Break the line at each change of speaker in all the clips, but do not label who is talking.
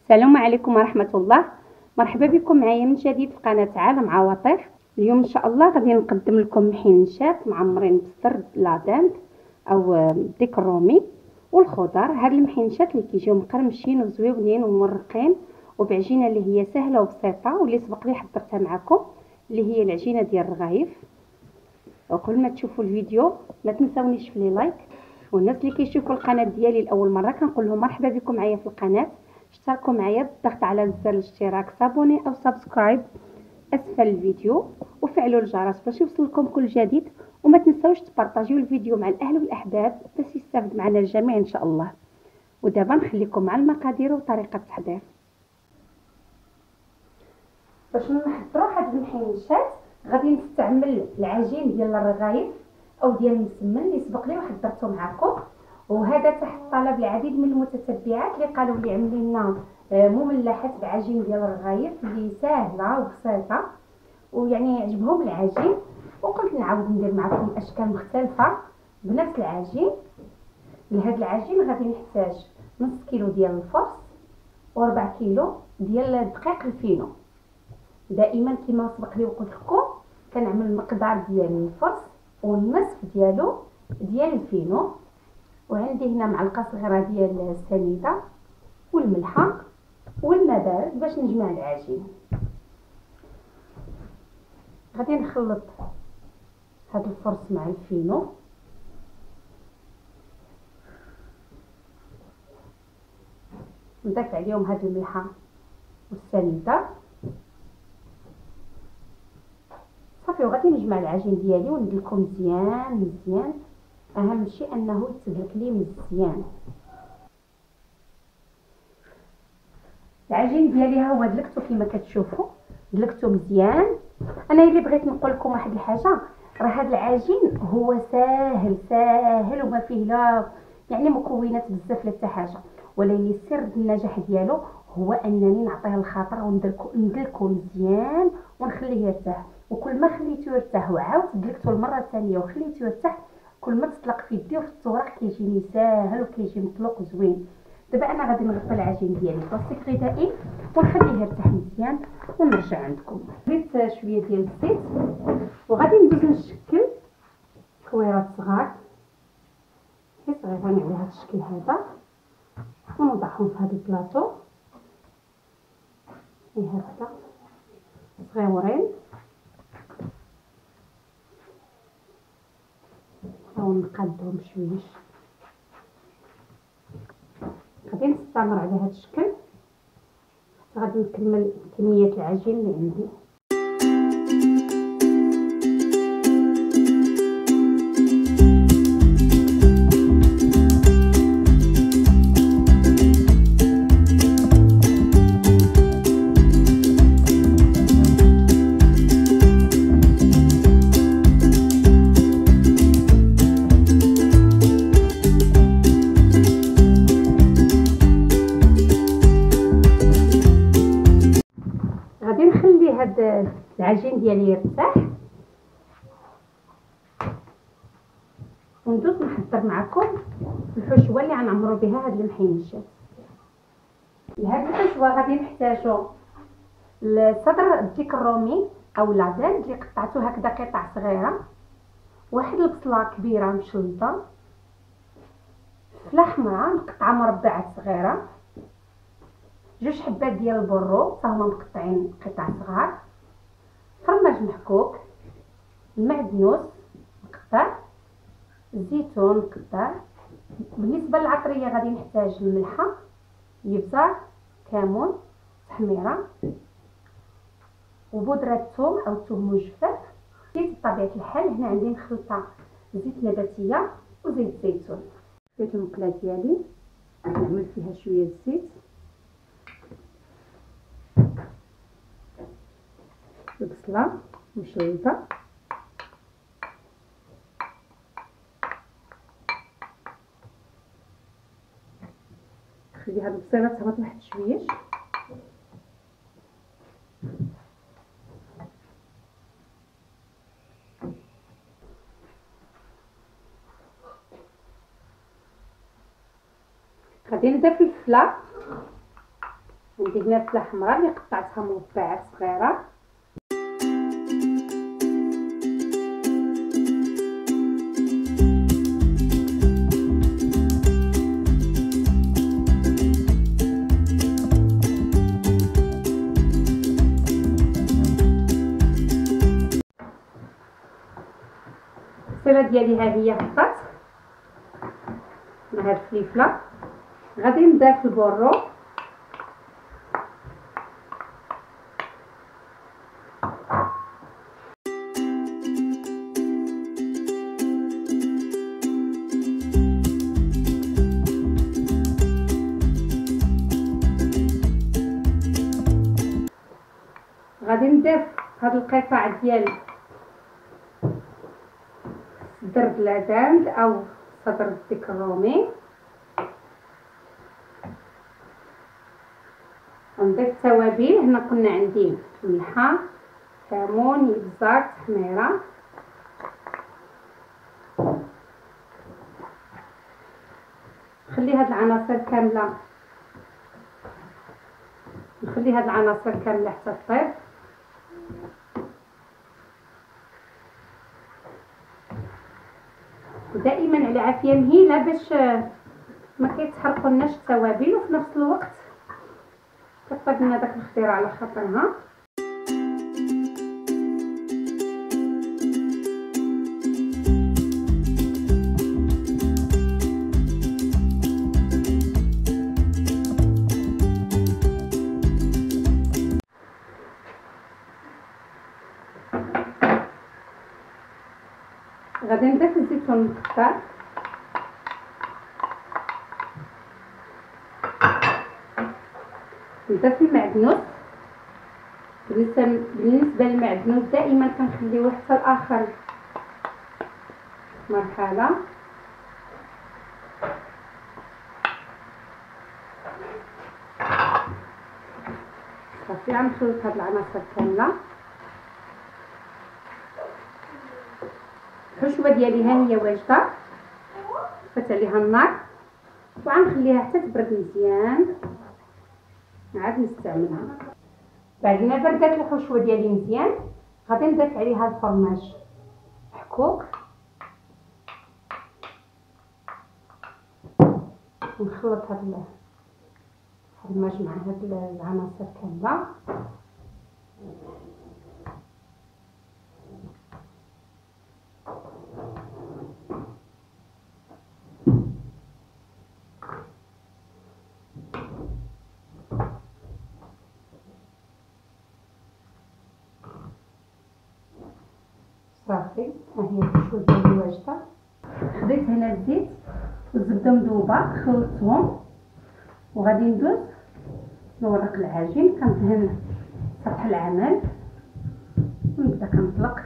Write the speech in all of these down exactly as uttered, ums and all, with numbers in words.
السلام عليكم ورحمة الله. مرحبا بكم معايا من جديد في قناة عالم عواطف. اليوم ان شاء الله غادي نقدم لكم محنشات معمرين بالزر لادانت او ديك الرومي والخضر. هاد المحنشات اللي كيجيو مقرمشين وزويونين ومرقين وبعجينه اللي هي سهله وبسيطه واللي سبق لي حضرتها معكم، اللي هي العجينه ديال الرغايف. وقبل ما تشوفوا الفيديو ما تنساونيش في لي لايك، والناس اللي كيشوفوا القناه ديالي لاول مره كنقول لهم مرحبا بكم معايا في القناه. اشتركوا معايا بالضغط على زر الاشتراك، صابوني او سبسكرايب اسفل الفيديو، وفعلوا الجرس باش يوصلكم كل جديد. وما تنساوش تبارطاجيو الفيديو مع الاهل والاحباب باش يستافد معنا الجميع ان شاء الله. ودابا نخليكم مع المقادير وطريقه التحضير. باش نحضروا هاد المحنشات غادي نستعمل العجين ديال الرغايف او ديال المسمن اللي سبق لي وحضرته معكم، وهذا تحت طلب العديد من المتتبعات اللي قالوا لي عملي لنا مملحات بعجين ديال الرغايف اللي سهله وبسيطه ويعني عجبهم العجين، وقلت نعاود ندير معكم اشكال مختلفه بنفس العجين. لهذا العجين غادي نحتاج نص كيلو ديال الفرص وربع كيلو ديال الدقيق الفينو. دائما كما سبق لي وقلت لكم كنعمل المقدار ديال الفرص والنصف ديالو ديال الفينو. وعندي هنا معلقه صغيره ديال السنيده والملحه والماء بارد باش نجمع العجين. غادي نخلط هاد الفرص مع الفينو، نضيف عليهم هاد الملحه والسنيده صافي، وغادي نجمع العجين ديالي وندلكو مزيان مزيان. اهم شيء انه يتدلك لي مزيان. العجين ديالي ها هو دلكتو كما كتشوفوا، دلكتو مزيان. انا اللي بغيت نقول لكم واحد الحاجه، راه هذا العجين هو ساهل ساهل وما فيه لا يعني مكونات بزاف لا حتى حاجه، ولكن سر النجاح ديالو هو انني نعطيه الخاطر وندلكو ندلكو مزيان ونخليه يرتاح. وكل ما خليته يرتاح وعاود دلكته المره الثانيه وخليته يرتاح، كل ما تطلق في يدي وفي الطوراق كيجيني ساهل وكيجي مطلوق زوين. دابا انا غادي نغطي العجين ديالي بلاستيك غذائي ونخليه يرتاح مزيان ونرجع عندكم. زيت شويه ديال الزيت وغادي ندوز نشكل كويرات صغار حيت صغيرين على هذا الشكل هذا، ونوضعهم في هذا البلاطو هكذا صغيورين. نحاول نقادهم بشويش. غادي نستمر على هذا الشكل حتى غادي نكمل كميه العجين اللي عندي. غادي نخلي هاد العجين ديالي يرتاح وندوز نحضر معكم الحشوه اللي غنعمروا بها هاد المحنشات. لهاد الحشوه غادي نحتاجو الصدر الديك الرومي او لادان اللي قطعته هكذا قطع صغيره، واحد البصله كبيره مشلطه، فله حمراء مقطعه مربعات صغيره، جوج حبات ديال البرو حتى هما مقطعين قطع صغار، فرماج محكوك، المعدنوس مقطع، الزيتون مقطع. بالنسبه للعطريه غادي نحتاج الملحه، الابزار، كمون، تحميره، وبودره الثوم او الثوم مجفف. زيت بطبيعه الحال هنا عندي مخلطه زيت نباتيه وزيت الزيتون. زيت المقله ديالي نعمل فيها شويه الزيت، البصله مشلطه، خلي هاد البصيله تهبط واحد شويش. غادي نضيف الفلفله عندي هنا الفله حمراء اللي قطعتها مربعات صغيره. البصيله ديالي ها هي هبطات مع هاد الفليفله. غادي نبدا في البورو. غادي نضيف هاد القطع ديال صدر بلاداند او صدر الديك الرومي. غنضيف التوابل. هنا قلنا عندي ملحه، كمون، يبزار، تحميره. نخلي هاد العناصر كامله نخلي هاد العناصر كامله حتى تطيب. ودائما على عافيه مهيله باش ما كيتحرقولناش التوابل، وفي نفس الوقت كطيب لنا داك الخضيره على خاطرها. غادي نضيف الزيتون المقطع. نضيف المعدنوس. بالنسبه بالنسبه للمعدنوس دائما كنخليوه حتى لاخر مرحله. صافي غنخلط هاد العناصر كامله. الحشوه ديالي ها هي واجده، طفيت عليها النار وغنخليها حتى تبرد مزيان عاد نستعملها. بعد ما بردات الحشوه ديالي مزيان غادي نضيف عليها الفرماج محكوك. نخلط هاد الفرماج مع هاد العناصر كامله. صافي ها هي الحشوه ديالي واجده. خديت هنا الزيت والزبده مذوبه خلطتهم، وغادي ندوز نورق العجين. كندهن سطح العمل ونبدا كنطلق.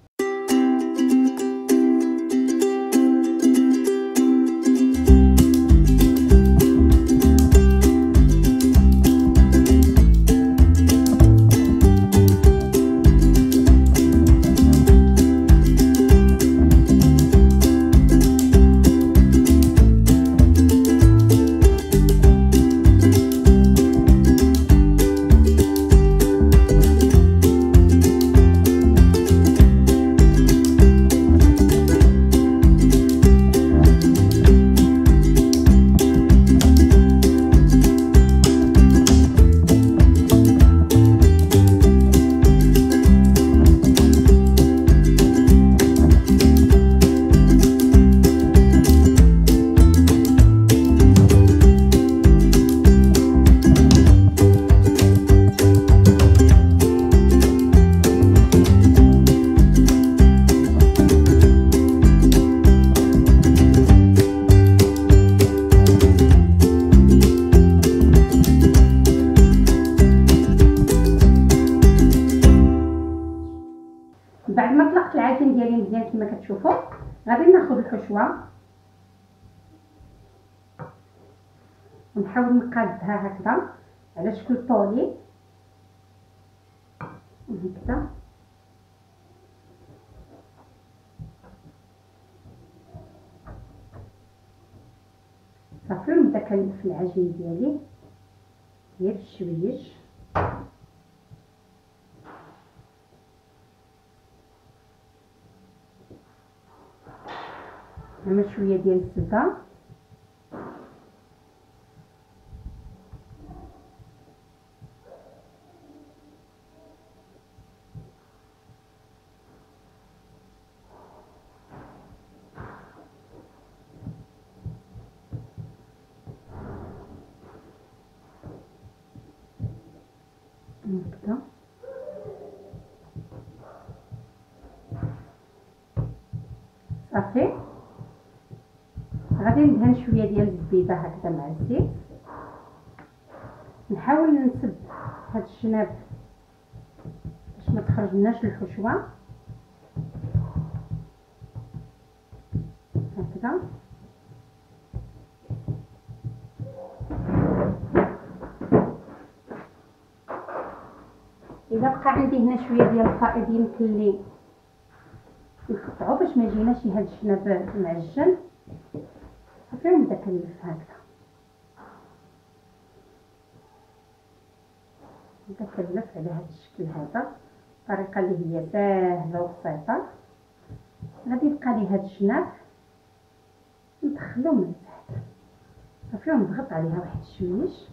بعد ما طلقت العجين ديالي مزيان كما كتشوفوا، غادي ناخذ الحشوه ونحاول نقادها هكذا على شكل طولي هكذا. صافي نبدا كنلف العجين ديالي. غير بشويش. نعمل شويه ديال الزبده، هكذا. صافي، غادي ندهن شويه ديال الزبيده هكذا مع الزيت. نحاول نسب هاد الشناب باش ما تخرج لناش الحشوه هكذا. اذا بقى عندي هنا شويه ديال الفائض يمكن لي نقطعو باش ما يجيناش هاد الشناب معجن. صافي، ونبدا كنلف هكذا، نبدا كنلف على هاد الشكل هذا، طريقه اللي هي ساهله وبسيطه. غادي يبقى لي هاد الشناب ندخلو من تحت. صافي، ونضغط عليها واحد الشويش.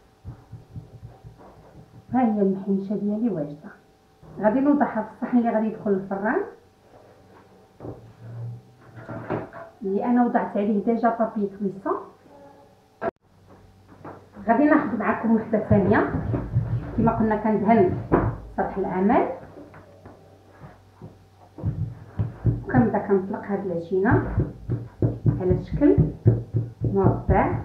ها هي المحنشه ديالي واجده. غادي نوضعها في الصحن اللي غادي يدخل الفران، اللي انا وضعت عليه ديجا بابي كويسون. غادي ناخذ معكم وحده ثانيه كما قلنا كندهن سطح العمل، وكنبدا كنطلق هاد العجينه على شكل مربع.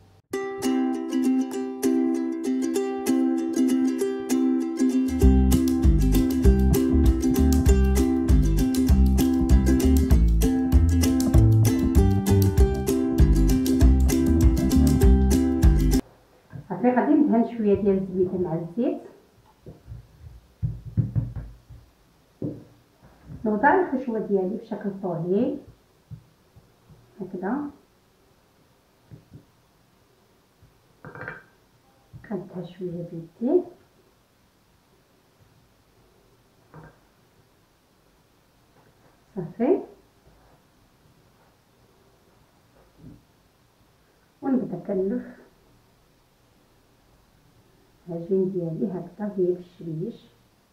غادي ندهن شويه ديال الزبيده مع الزيت، نوضع الحشوه ديالي بشكل طويل هكذا. كندهن شويه بيدي، صافي، ونبدا كنلف العجين ديالي هكذا غير بشويش.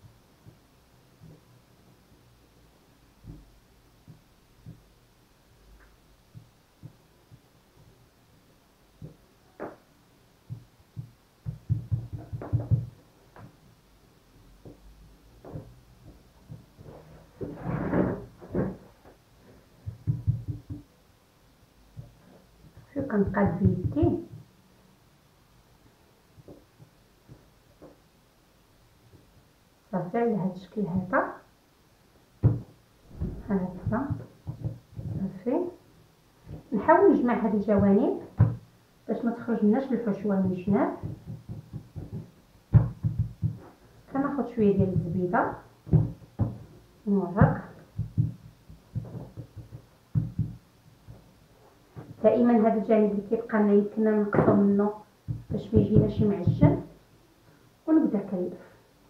شو كنقاد بيدي صافي على هاد الشكل هذا هكذا. صافي، نحاول نجمع هاد الجوانب باش ما تخرج لناش الحشوه من الجناب. كناخذ شويه ديال الزبيده نورق. دائما هذا الجانب اللي كيبقى لنا يمكننا نقصو منه باش ما يجيناش معجن، ونبدا كنلف.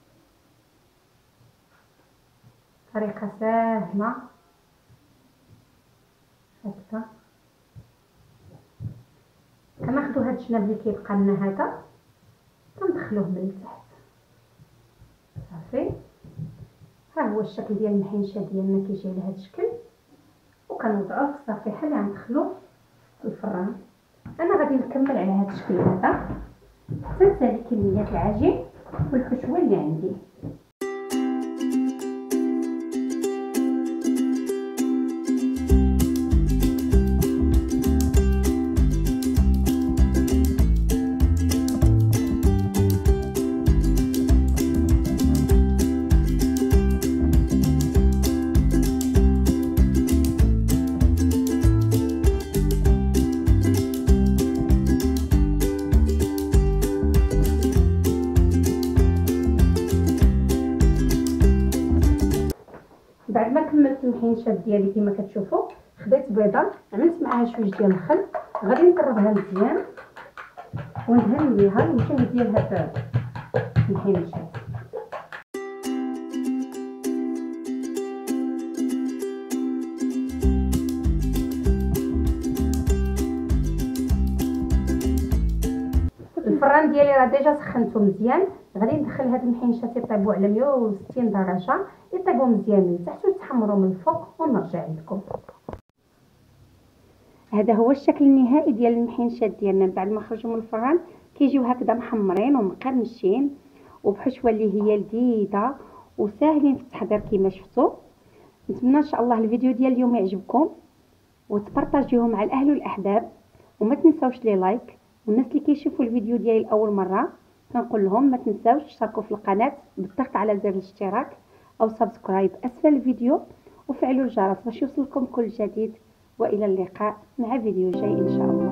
طريقه ساهله هكذا. كناخذوا هذا الجناب اللي كيبقى لنا هذا كندخلوه من التحت. صافي، ها هو الشكل ديال المحنشه ديالنا كيجي على هذا الشكل، وكنوضعوه في الصفيحه اللي غندخلوه الفران. انا غادي نكمل على هذا الشكل هذا حتى نسالي كميات العجين والحشوه اللي عندي. بعد ما كملت المحنشات ديالي كما كتشوفوا، خديت بيضه عملت معها شويه ديال الخل، غادي نقربها مزيان وندهن بها الوجه ديال هاد المحينشات. الفران ديالي راه ديجا سخنته مزيان، غادي ندخل هاد المحينشات يطيبوا على مية وستين درجه، يطيبوا مزيان من تحت ويتحمروا من الفوق ونرجع لكم. هذا هو الشكل النهائي ديال المحينشات ديالنا بعد ما خرجوا من الفران. كيجيو هكذا محمرين ومقرمشين وبحشوه اللي هي لذيذه وساهلين في التحضير كما شفتوا. نتمنى ان شاء الله الفيديو ديال اليوم يعجبكم وتبارطاجيوه مع الاهل والاحباب، وما تنساوش لي لايك. والناس اللي كيشوفوا الفيديو ديالي لاول مره كنقول لهم ما تنساوش تشتركوا في القناه بالضغط على زر الاشتراك او سبسكرايب اسفل الفيديو، وفعلوا الجرس باش يوصلكم كل جديد. والى اللقاء مع فيديو جاي ان شاء الله.